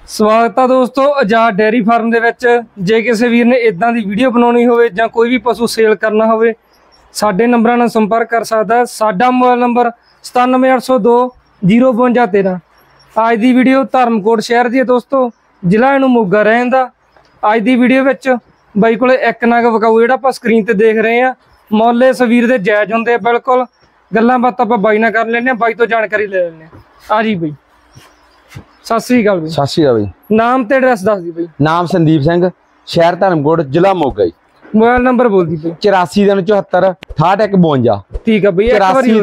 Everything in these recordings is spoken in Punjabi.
ਸਵਾਗਤ ਆ ਦੋਸਤੋ ਆਜ਼ਾਦ ਡੇਅਰੀ ਫਾਰਮ ਦੇ ਵਿੱਚ। ਜੇ ਕਿਸੇ ਵੀਰ ਨੇ ਇਦਾਂ ਦੀ ਵੀਡੀਓ ਬਣਾਉਣੀ ਹੋਵੇ ਜਾਂ ਕੋਈ ਵੀ ਪਸ਼ੂ ਸੇਲ ਕਰਨਾ ਹੋਵੇ ਸਾਡੇ ਨੰਬਰਾਂ ਨਾਲ ਸੰਪਰਕ ਕਰ ਸਕਦਾ। ਸਾਡਾ ਮੋਬਾਈਲ ਨੰਬਰ 97802 05213। ਅੱਜ ਦੀ ਵੀਡੀਓ ਧਰਮਕੋਟ ਸ਼ਹਿਰ ਦੀ ਹੈ ਦੋਸਤੋ, ਜ਼ਿਲ੍ਹਾ ਇਹਨੂੰ ਮੋਗਾ ਰਹਿੰਦਾ। ਅੱਜ ਦੀ ਵੀਡੀਓ ਵਿੱਚ ਬਾਈ ਕੋਲੇ ਇੱਕ ਨਗ ਵਿਕਾਊ ਜਿਹੜਾ ਆਪਾਂ ਸਕਰੀਨ ਤੇ ਦੇਖ ਰਹੇ ਆ। ਮੁੱਲ ਇਸ ਵੀਰ ਦੇ ਜਾਇਜ਼ ਹੁੰਦੇ ਆ ਬਿਲਕੁਲ। ਗੱਲਾਂ ਬਾਤਾਂ ਆਪਾਂ ਬਾਈ ਨਾਲ ਕਰ ਲੈਂਦੇ ਆ, ਬਾਈ ਤੋਂ ਜਾਣਕਾਰੀ ਲੈ ਲੈਂਦੇ ਆ। ਜੀ ਬਾਈ सत श्री अकाल भाई। सत श्री अकाल भाई। नाम ते एड्रेस दस दी भाई। नाम संदीप सिंह, शहर धर्मकोट, जिला मोगा। मोबाइल नंबर बोल दी भाई। 84 374 68 52। ठीक है भाई। 84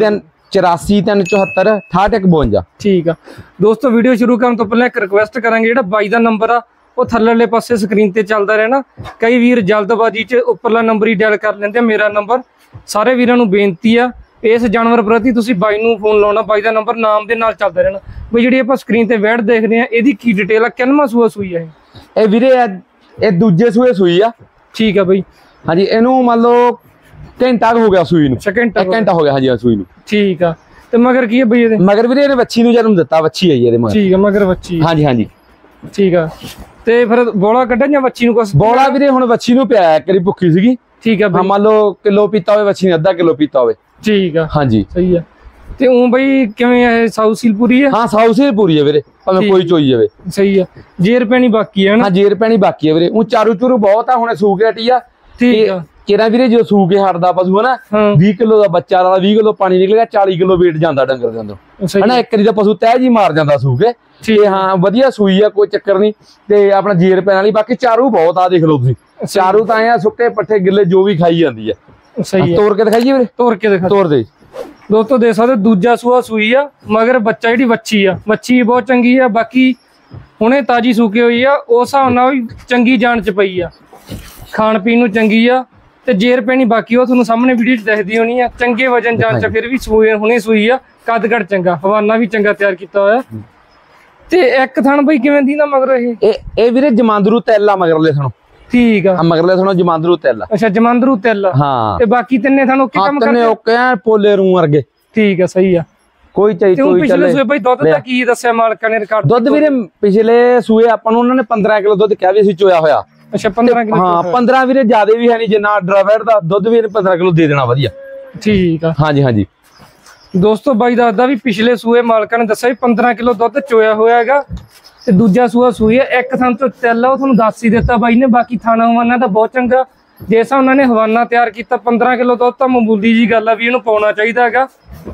374 68 52। ठीक है दोस्तों, वीडियो शुरू करने तो पहले एक रिक्वेस्ट करांगे, जेड़ा बाई दा नंबर आ वो थल्ले पासे स्क्रीन ते चलदा रहना। कई वीर जल्दबाजी च उपरला नंबर ही डायल कर लेंदे। मेरा नंबर सारे वीरां नूं बेनती आ, इस जानवर प्रति तुसीं बाई नूं फोन लाउणा। बाई दा नंबर नाम दे नाल चलदा रहना। बई जिहड़ी आपां स्क्रीन ते वैट देख रहे हैं इहदी की डिटेल आ, किन्नवां सूआ सूई है ये वीरे? ये दूजे सूए सूई आ। ठीक है बई। हाँ जी, इहनूं मान लो घंटा हो गया सूई नूं। घंटा हो गया हाँ जी सूई नूं। ठीक है ते मगर की है बई इहदे? मगर वीरे इहने बच्ची नूं जन्म दित्ता, बच्ची है इहदे मगर। ठीक है मगर बच्ची। हाँ जी हाँ जी ठीक है ते फिर बौला कड्ढा जां बच्ची नूं कुछ? बौला वीरे हुण बच्ची नूं पिया, एक वारी भुक्खी सीगी। ठीक है हाँ, मान लो किलो पीता होवे बच्ची ने, आधा किलो पीता होवे। ठीक है हाँ जी सही है। ਤੇ ਉਹ ਬਈ ਕਿਵੇਂ ਹੈ? ਸਾਊ ਸੀਲ ਪੂਰੀ ਹੈ? ਹਾਂ ਸਾਊ ਸੀਲ ਪੂਰੀ ਹੈ ਵੀਰੇ, ਭਾਵੇਂ ਕੋਈ ਚੋਈ ਜਾਵੇ। ਸਹੀ ਹੈ। ਜੇਰ ਪੈਣੀ ਬਾਕੀ ਹੈ ਨਾ? ਹਾਂ ਜੇਰ ਪੈਣੀ ਬਾਕੀ ਹੈ ਵੀਰੇ। ਉਹ ਚਾਰੂ ਚੂਰੂ ਬਹੁਤ ਆ, ਹੁਣੇ ਸੂਕ ਹਟੀ ਆ। ਠੀਕ ਆ। ਕਿਹੜਾ ਵੀਰੇ ਜੋ ਸੂਕ ਹਟਦਾ ਪਸ਼ੂ ਹੈ ਨਾ, 20 ਕਿਲੋ ਦਾ ਬੱਚਾ ਵਾਲਾ 20 ਕਿਲੋ ਪਾਣੀ ਨਿਕਲੇਗਾ, 40 ਕਿਲੋ weight ਜਾਂਦਾ ਡੰਗਰ ਦੇ ਅੰਦਰ ਹਨਾ। ਇੱਕ ਵਾਰੀ ਦਾ ਪਸ਼ੂ ਤਹਿ ਜੀ ਮਾਰ ਜਾਂਦਾ ਸੂਕ ਤੇ। ਹਾਂ ਵਧੀਆ ਸੂਈ ਆ, ਕੋਈ ਚੱਕਰ ਨਹੀਂ। ਤੇ ਆਪਣਾ ਜੇਰ ਪੈਣ ਵਾਲੀ ਬਾਕੀ ਚਾਰੂ ਬਹੁਤ ਆ, ਦੇਖ ਲਓ ਤੁਸੀਂ। ਚਾਰੂ ਤਾਂ ਆ ਸੁੱਕੇ ਪੱਠੇ ਗਿੱਲੇ ਜੋ ਵੀ ਖਾਈ ਜਾਂਦੀ ਆ। ਸਹੀ ਹੈ। ਤੋੜ ਕੇ ਦਿਖਾਈਏ ਵੀਰੇ? ਤੋੜ ਕੇ ਦਿਖਾ। ਤੋੜ ਦੇ ਦੋਸਤੋ, ਦੇਖ ਸਕਦੇ ਦੂਜਾ ਸੂਆ ਸੂਈ ਆ, ਮਗਰ ਬੱਚਾ ਜਿਹੜੀ ਵੱਛੀ ਆ, ਵੱਛੀ ਬਹੁਤ ਚੰਗੀ ਆ। ਬਾਕੀ ਹੁਣੇ ਤਾਜੀ ਸੂਕੀ ਹੋਈ ਆ, ਉਸ ਹਿਸਾਬ ਨਾਲ ਵੀ ਚੰਗੀ ਜਾਨ ਚ ਪਈ ਆ, ਖਾਣ ਪੀਣ ਨੂੰ ਚੰਗੀ ਆ। ਤੇ ਜੇਰ ਪੈਣੀ ਬਾਕੀ ਉਹ ਤੁਹਾਨੂੰ ਸਾਹਮਣੇ ਵੀਡੀਓ ਚ ਦਿਖਦੀ ਹੋਣੀ ਆ। ਚੰਗੇ ਵਜਨ ਜਾਨ ਚ ਫਿਰ ਵੀ ਸੂਈ ਹੁਣੇ ਸੂਈ ਆ। ਕੱਦ ਕੱਦ ਚੰਗਾ, ਹਵਾਨਾ ਵੀ ਚੰਗਾ ਤਿਆਰ ਕੀਤਾ ਹੋਇਆ। ਤੇ ਇੱਕ ਥਣ ਬਈ ਕਿਵੇਂ ਦੀ ਨਾ ਮਗਰ ਇਹ ਵੀਰੇ ਜਮਾਂਦਰੂ ਤੈਲਾ ਮਗਰਲੇ ਥਣੋਂ। ਠੀਕ ਆ ਮਗਰਲੇ ਥਣੋਂ ਜਮਾਂਦਰੂ ਤੈਲਾ। ਅੱਛਾ ਜਮਾਂਦਰੂ ਤੈਲਾ। ਹਾਂ ਤੇ ਬਾਕੀ ਤਿੰਨੇ ਥਣ ਓਕੇ ਕੰਮ ਕਰਦੇ? ਓਕੇ ਆ, ਪੋਲੇ ਰੂ ਵਰਗੇ। ਠੀਕ ਆ ਸਹੀ ਆ, ਕੋਈ ਚਾਹੀ ਕੋਈ ਚੱਲੇ। ਪਿਛਲੇ ਸੂਏ ਬਈ ਦੁੱਧ ਦਾ ਕੀ ਦੱਸਿਆ ਮਾਲਕਾਂ ਨੇ ਰਿਕਾਰਡ? ਦੁੱਧ ਵੀਰੇ ਪਿਛਲੇ ਸੂਏ ਆਪਾਂ ਨੂੰ ਉਹਨਾਂ ਨੇ 15 ਕਿਲੋ ਦੁੱਧ ਕਿਹਾ ਵੀ ਅਸੀਂ ਚੋਇਆ ਹੋਇਆ। ਅੱਛਾ 15 ਕਿਲੋ? ਹਾਂ 15 ਵੀਰੇ, ਜ਼ਿਆਦਾ ਵੀ ਹੈ ਨਹੀਂ। ਜਿੰਨਾ ਡਰਾਵੈਟ ਦਾ ਦੁੱਧ ਵੀ 15 ਕਿਲੋ ਦੇ ਦੇਣਾ ਵਧੀਆ। ਠੀਕ ਆ ਹਾਂਜੀ ਹਾਂਜੀ ਦੋਸਤੋ, ਬਾਈ ਦੱਸਦਾ ਵੀ ਪਿਛਲੇ ਸੂਏ ਮਾਲਕਾਂ ਨੇ ਦੱਸਿਆ ਵੀ 15 ਕਿਲੋ ਦੁੱਧ ਚੋਇਆ ਹੋਇਆ ਹੈਗਾ। ਤੇ ਦੂਜਾ ਸੂਆ ਸੂਈ ਹੈ। ਇੱਕ ਥਾਂ ਤੋਂ ਤੈਲਾ ਉਹ ਤੁਹਾਨੂੰ ਦੱਸ ਹੀ ਦਿੱਤਾ ਬਾਈ ਨੇ। ਬਾਕੀ ਥਾਣਾ ਹਵਾਨਾ ਤਾਂ ਬਹੁਤ ਚੰਗਾ। ਜੈਸਾ ਉਹਨਾਂ ਨੇ ਹਵਾਨਾ ਤਿਆਰ ਕੀਤਾ 15 ਕਿਲੋ ਦੁੱਧ ਤਾਂ ਮਾਮੂਲੀ ਜੀ ਗੱਲ ਆ ਵੀ ਇਹਨੂੰ ਪਾਉਣਾ ਚਾਹੀਦਾ ਹੈਗਾ।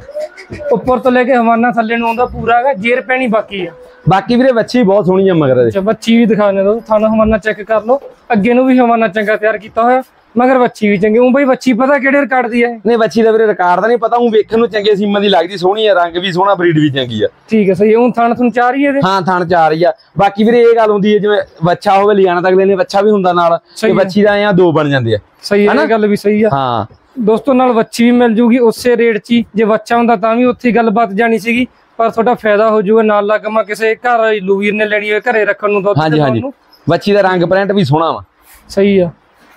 ਉੱਪਰ ਤੋਂ ਲੈ ਕੇ ਹਵਾਨਾ ਥੱਲੇ ਨੂੰ ਆਉਂਦਾ ਪੂਰਾ ਹੈਗਾ। ਜੇਰ ਪੈਣੀ ਬਾਕੀ ਆ। ਬਾਕੀ ਵੀਰੇ ਵੱਛੀ ਬਹੁਤ ਸੋਹਣੀ ਆ ਮਗਰ। ਅੱਛਾ ਵੱਛੀ ਵੀ ਦਿਖਾਣੇ ਦੋ, ਥਾਣਾ ਹਵਾਨਾ ਚੈੱਕ ਕਰ ਲਓ। ਅੱਗੇ ਨੂੰ ਵੀ ਹਵਾਨਾ ਚੰਗਾ ਤਿਆਰ ਕੀਤਾ ਹੋਇਆ, ਮਗਰ ਵੱਛੀ ਵੀ ਚੰਗੀ। ਉਹ ਬਈ ਵੱਛੀ ਪਤਾ ਕਿਹੜੇ ਰਿਕਾਰਡ ਦੀ ਹੈ? ਨਹੀਂ ਵੱਛੀ ਦਾ ਵੀਰੇ ਰਿਕਾਰਡ ਦਾ ਨਹੀਂ ਪਤਾ। ਉਹ ਵੇਖਣ ਨੂੰ ਚੰਗੇ ਸੀਮਾ ਦੀ ਲੱਗਦੀ, ਸੋਹਣੀ ਆ, ਰੰਗ ਵੀ ਸੋਹਣਾ, ਬਰੀਡ ਵੀ ਚੰਗੀ ਆ। ਠੀਕ ਹੈ ਸਹੀ। ਉਹ ਥਣ ਤੁਹਾਨੂੰ ਚਾਰ ਹੀ ਇਹਦੇ? ਹਾਂ ਥਣ ਚਾਰ ਹੀ ਆ। ਬਾਕੀ ਵੀਰੇ ਇਹ ਗੱਲ ਹੁੰਦੀ ਹੈ ਜਿਵੇਂ ਵੱਛਾ ਹੋਵੇ ਲਿਆਣਾ ਤਾਂ ਅਗਲੇ ਨੇ ਵੱਛਾ ਵੀ ਹੁੰਦਾ ਨਾਲ, ਤੇ ਵੱਛੀ ਦਾ ਆ ਦੋ ਬਣ ਜਾਂਦੇ ਆ। ਸਹੀ ਹੈ, ਗੱਲ ਵੀ ਸਹੀ ਆ। ਹਾਂ ਦੋਸਤੋ, ਨਾਲ ਵੱਛੀ ਵੀ ਮਿਲ ਜੂਗੀ ਉਸੇ ਰੇਟ 'ਚ ਹੀ। ਜੇ ਵੱਛਾ ਹੁੰਦਾ ਤਾਂ ਵੀ ਉੱਥੇ ਗੱਲਬਾਤ ਜਾਣੀ ਸੀਗੀ, ਪਰ ਤੁਹਾਡਾ ਫਾਇਦਾ ਹੋ ਜਾਊਗਾ। ਨਾਲ ਲੱਗਮਾ ਕਿਸੇ ਘਰ ਲੂਵੀਰ ਨੇ ਲੈਣੀ ਹੋਵੇ ਘਰੇ ਰੱਖਣ ਨੂੰ ਦੁੱਧ। ਹਾਂਜੀ ਹਾਂਜੀ ਵੱਛੀ ਦਾ ਰੰਗ ਪ੍ਰਿੰਟ ਵੀ ਸੋਹਣਾ ਵਾ। ਸਹੀ ਆ।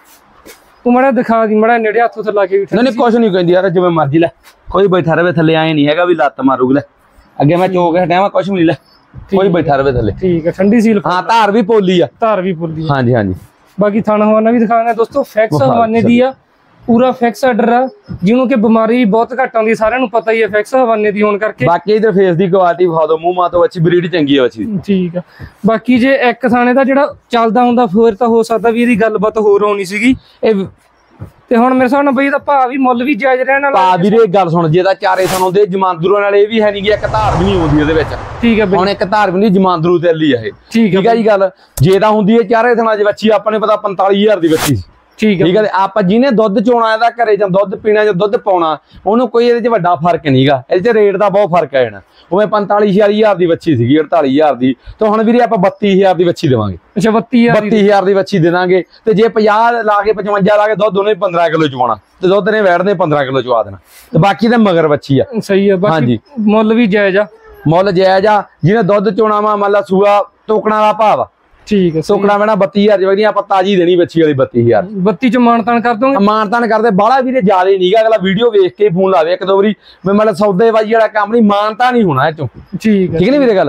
ਤੂੰ ਮੜਾ ਦਿਖਾ ਦੀ, ਮੜਾ ਨੇੜੇ ਹੱਥ ਉੱਥੇ ਲਾ ਕੇ। ਨਹੀਂ ਕੁਛ ਨਹੀਂ ਕਹਿੰਦੀ ਯਾਰ, ਜਿਵੇਂ ਮਰਜ਼ੀ ਲੈ, ਕੋਈ ਬੈਠਾ ਰਵੇ ਥੱਲੇ। ਆਏ ਨਹੀਂ ਹੈਗਾ ਵੀ ਲੱਤ ਮਾਰੂਗੀ। ਲੈ ਅੱਗੇ ਮੈਂ ਚੋਕ ਹਟਿਆ, ਕੁਛ ਵੀ ਨਹੀਂ। ਲੈ ਕੋਈ ਬੈਠਾ ਰਵੇ ਥੱਲੇ। ਠੀਕ ਹੈ ਠੰਡੀ ਸੀਲ। ਹਾਂ ਧਾਰ ਵੀ ਪੋਲੀ ਆ। ਧਾਰ ਵੀ ਪੋਲੀ। ਹਾਂਜੀ ਹਾਂਜੀ ਬਾਕੀ ਥਣ ਹਵਾਨਾ ਵੀ ਦਿਖਾਣਾ ਦੋਸਤੋ। ਫੈਕਸ ਹਵਾਨੇ ਦੀ ਆ, ਪੂਰਾ ਫਿਕਸ ਆਰਡਰ ਆ, ਜਿਹਨੂੰ ਕਿ ਬਿਮਾਰੀ ਬਹੁਤ ਘੱਟ ਆਉਂਦੀ, ਸਾਰਿਆਂ ਨੂੰ ਪਤਾ ਹੀ ਹੈ ਫਿਕਸ ਹਵਾਨੇ ਦੀ ਹੋਣ ਕਰਕੇ। ਬਾਕੀ ਇਧਰ ਫੇਸ ਦੀ ਕੁਆਲਿਟੀ ਵਿਖਾ ਦੋ, ਮੂੰਹ ਮਾਂ ਤੋਂ ਅੱਛੀ ਬਰੀਡ ਚੰਗੀ ਹੈ ਅੱਛੀ। ਠੀਕ ਆ। ਬਾਕੀ ਜੇ ਇੱਕ ਥਾਣੇ ਦਾ ਜਿਹੜਾ ਚੱਲਦਾ ਹੁੰਦਾ ਫਿਰ ਤਾਂ ਹੋ ਸਕਦਾ ਵੀ ਇਹਦੀ ਗੱਲਬਾਤ ਹੋਰ ਹੋਣੀ ਸੀਗੀ। ਇਹ ਤੇ ਹੁਣ ਮੇਰੇ ਹਿਸਾਬ ਨਾਲ ਬਈ ਇਹਦਾ ਭਾਅ ਵੀ ਮੁੱਲ ਵੀ ਜਾਇਜ਼ ਰਹਿਣ ਵਾਲਾ। ਭਾਅ ਵੀਰੇ ਗੱਲ ਸੁਣ, ਜੇ ਤਾਂ ਚਾਰੇ ਥਣ ਆਉਂਦੇ ਜਮਾਂਦਰੂ ਨਾਲ, ਇਹ ਵੀ ਹੈ ਨਹੀਂ ਕਿ ਇੱਕ ਧਾਰ ਵੀ ਨਹੀਂ ਆਉਂਦੀ ਉਹਦੇ ਵਿੱਚ। ਠੀਕ ਹੈ ਹੁਣ ਇੱਕ ਧਾਰ ਵੀ ਨਹੀਂ, ਜਮਾਂਦਰੂ ਤੇ ਲਈ ਆ ਇਹ। ਠੀਕ ਹੈ ਜੀ ਗੱਲ। ਜੇ ਤਾਂ ਹੁੰਦੀ ਹੈ ਚਾਰੇ ਥਣਾਂ 'ਚ ਵੱਛੀ, ਆਪਾਂ ਨੇ ਪਤਾ 45,000 ਦੀ ਵੱਛੀ। ਠੀਕ ਹੈ। ਆਪਾਂ ਜਿਹਨੇ ਦੁੱਧ ਚੋਣਾ ਇਹਦਾ ਘਰੇ ਜਾਂ ਦੁੱਧ ਪੀਣਾ ਜਾਂ ਦੁੱਧ ਪਾਉਣਾ, ਉਹਨੂੰ ਕੋਈ ਇਹਦੇ 'ਚ ਵੱਡਾ ਫਰਕ ਨਹੀਂਗਾ। ਇਹਦੇ 'ਚ ਰੇਟ ਦਾ ਬਹੁਤ ਫਰਕ ਆ ਜਾਣਾ। ਉਵੇਂ 45,000 ਦੀ ਵੱਛੀ ਸੀਗੀ, 48,000 ਦੀ, ਤੇ ਹੁਣ ਵੀਰੇ ਆਪਾਂ 32,000 ਦੀ ਵੱਛੀ ਦੇਵਾਂਗੇ। ਅੱਛਾ 32,000 ਦੀ ਵੱਛੀ ਦੇ ਦਾਂਗੇ। ਤੇ ਜੇ 50 ਲਾ ਕੇ 55 ਲਾ ਕੇ ਦੁੱਧ ਉਹਨੇ 15 ਕਿਲੋ ਚਵਾਉਣਾ, ਤੇ ਦੁੱਧ ਨੇ ਵੈੜਨੇ 15 ਕਿਲੋ ਚਵਾ ਦੇਣਾ। ਤੇ ਬਾਕੀ ਤਾਂ ਮਗਰ ਵੱਛੀ ਆ। ਸਹੀ ਆ। ਹਾਂਜੀ ਮੁੱਲ ਵੀ ਜਾਇਜ਼ ਆ। ਮੁੱਲ ਜਾਇਜ਼ ਆ। ਜਿਹਨੇ ਦੁੱਧ ਚੋਣਾ ਵਾ ਮੰਨ ਲਾ ਸੂਆ ਟੋਕਣਾ ਦਾ ਭਾਵ ਆ। ਠੀਕ ਹੈ। ਟੋਕਣਾ ਮੈਨਾਂ 32,000 ਦੀ ਆਪਾਂ ਤਾਜੀ ਦੇਣੀ ਵੱਛੀ ਵਾਲੀ 32,000। 32 ਚ ਮਾਨਤਾਨ ਕਰ ਦੋਗੇ? ਮਾਨਤਾਨ ਕਰਦੇ ਬਾਹਲਾ ਵੀਰੇ ਜ਼ਿਆਦਾ ਨਹੀਂਗਾ। ਅਗਲਾ ਵੀਡੀਓ ਵੇਖ ਕੇ ਫੋਨ ਲਾਵੇ ਇੱਕ ਦੋ ਵਾਰੀ। ਮੈਂ ਮਤਲਬ ਸੌਦੇਬਾਜ਼ੀ ਵਾਲਾ ਕੰਮ ਨਹੀਂ, ਮਾਨਤਾ ਨਹੀਂ ਹੋਣਾ ਇਹ ਚੋਂ। ਠੀਕ ਹੈ। ਠੀਕ ਨਹੀਂ ਵੀਰੇ ਗੱਲ?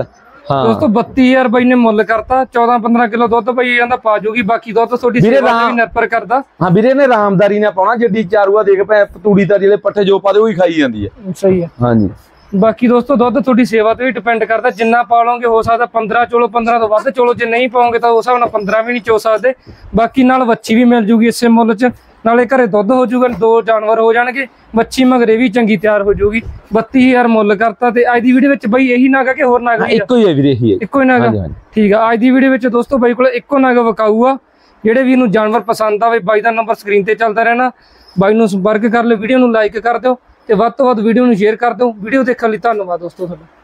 ਦੋਸਤੋ 32000 ਬਾਈ ਨੇ ਮੁੱਲ ਕਰਤਾ। 14-15 ਕਿਲੋ ਦੁੱਧ ਬਾਈ ਕਹਿੰਦਾ ਪਾ ਜੂਗੀ, ਬਾਕੀ ਦੁੱਧ ਤੁਹਾਡੀ ਸੇਵਾ ਤੇ ਵੀ ਨਿਰਭਰ ਕਰਦਾ। ਹਾਂ ਵੀਰੇ ਨੇ ਆਰਾਮਦਾਰੀ ਨਾਲ ਪਾਉਣਾ, ਜਿੱਡੀ ਚਾਰੂਆ ਦੇਖ ਪੈ ਤੂੜੀ ਤਾਂ ਜਿਹੜੇ ਪੱਠੇ ਜੋ ਪਾਦੇ ਉਹੀ ਖਾਈ ਜਾਂਦੀ ਹੈ। ਸਹੀ ਹੈ। ਹਾਂਜੀ ਬਾਕੀ ਦੋਸਤੋ ਦੁੱਧ ਤੁਹਾਡੀ ਸੇਵਾ ਤੇ ਵੀ ਡਿਪੈਂਡ ਕਰਦਾ, ਜਿੰਨਾ ਪਾ ਲਓਗੇ ਹੋ ਸਕਦਾ 15 ਚੋਲੋ, 15 ਤੋਂ ਵੱਧ ਚੋਲੋ, ਜੇ ਨਹੀਂ ਪਾਓਗੇ ਤਾਂ ਉਸ ਹਿਸਾਬ ਨਾਲ 15 ਵੀ ਨਹੀਂ ਚੋ ਸਕਦੇ। ਬਾਕੀ ਨਾਲ ਵੱਛੀ ਵੀ ਮਿਲ ਜੂਗੀ ਇਸੇ ਮੁੱਲ 'ਚ, ਨਾਲੇ ਘਰੇ ਦੁੱਧ ਹੋ ਜੂਗਾ, 2 ਜਾਨਵਰ ਹੋ ਜਾਣਗੇ, ਵੱਛੀ ਮਗਰੇ ਵੀ ਚੰਗੀ ਤਿਆਰ ਹੋ ਜੂਗੀ। 32000 ਮੁੱਲ ਕਰਤਾ। ਤੇ ਅੱਜ ਦੀ ਵੀਡੀਓ ਵਿੱਚ ਬਈ ਇਹੀ ਨਾਗਾ ਕਿ ਹੋਰ ਨਾਗਾ? ਇੱਕੋ ਹੀ ਹੈ ਵੀਰੇ, ਇਹੀ ਹੈ, ਇੱਕੋ ਹੀ ਨਾਗਾ। ਠੀਕ ਆ, ਅੱਜ ਦੀ ਵੀਡੀਓ ਵਿੱਚ ਦੋਸਤੋ ਬਾਈ ਕੋਲ ਇੱਕੋ ਨਾਗਾ ਵਿਕਾਊ ਆ। ਜਿਹੜੇ ਵੀ ਨੂੰ ਜਾਨਵਰ ਪਸੰਦ ਆਵੇ ਬਾਈ ਦਾ ਨੰਬਰ ਸਕਰੀਨ ਤੇ ਚੱਲਦਾ ਰਹਿਣਾ, ਬਾਈ ਨੂੰ ਸੰਪਰਕ ਕਰ ਲਿਓ। ਵੀਡੀਓ ਨੂੰ ਲਾਈਕ ਕਰ ਦਿਓ ਤੇ ਵੱਧ ਤੋਂ ਵੱਧ ਵੀਡੀਓ ਨੂੰ ਸ਼ੇਅਰ ਕਰ ਦਿਓ। ਵੀਡੀਓ ਦੇਖਣ ਲਈ ਧੰਨਵਾਦ ਦੋਸਤੋ ਤੁਹਾਡਾ।